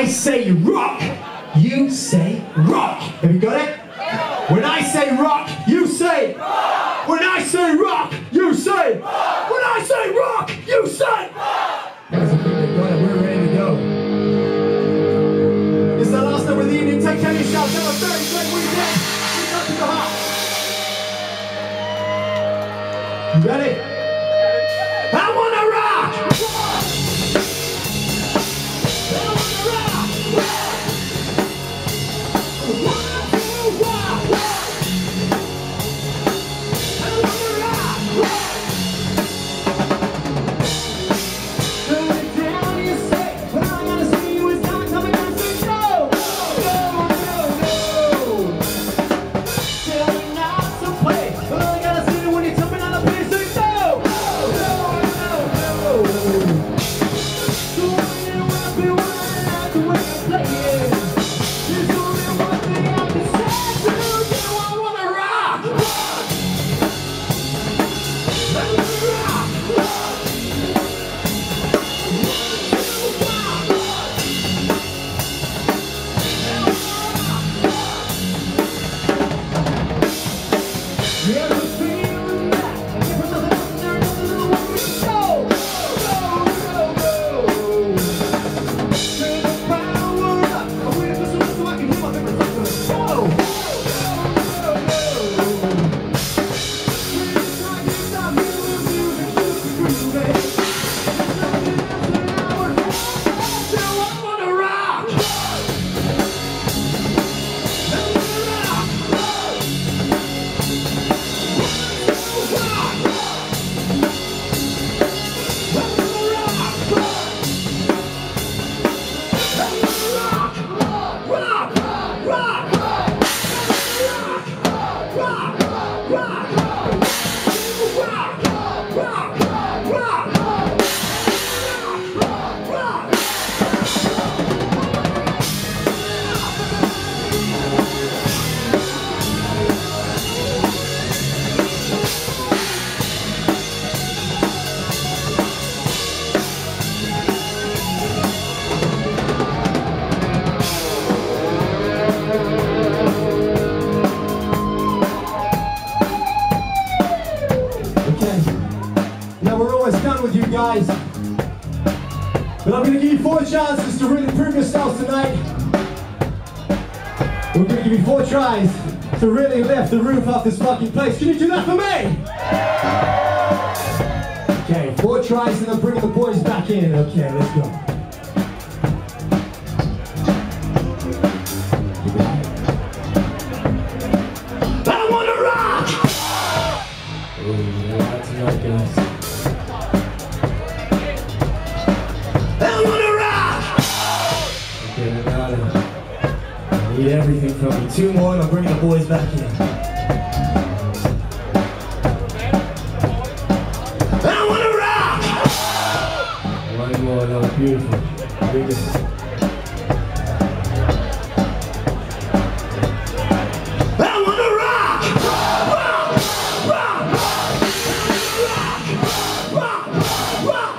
I say rock, you say rock. Have you got it? When I say rock, you say rock. When I say rock, you say rock. When I say rock, you say rock. Guys, I think they've got it. We're ready to go. It's the last night of the evening. Take care of yourselves. Have a very great weekend. We're up to the heart. You ready? I wanna rock! I wanna rock! I wanna rock! I wanna rock! Turn it down, you say, but all I gotta see you is not coming down, say no! No, no, no! Tell me not to play, but all I gotta see you when you're jumping on the place, say no! With you guys, but I'm going to give you 4 chances to really prove yourselves tonight. We're going to give you 4 tries to really lift the roof off this fucking place. Can you do that for me? Okay, 4 tries and I'm bringing the boys back in. Okay, let's go. I want to rock! Oh, yeah, tonight, guys. I need everything from you. 2 more and I'm bringing the boys back in. I wanna rock! 1 more, that was beautiful. I wanna rock! Rock! Rock! Rock! Rock!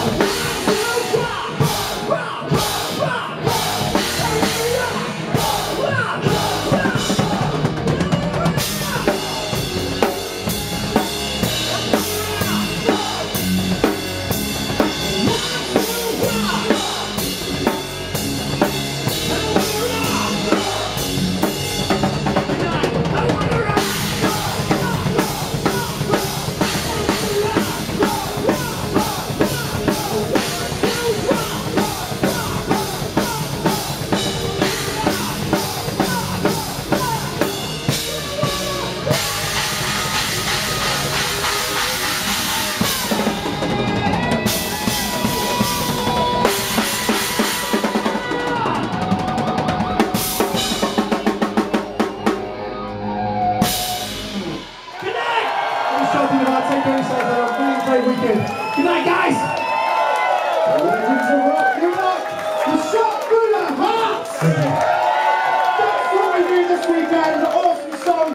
Good night, guys! You shot through the heart! That's what we do this weekend!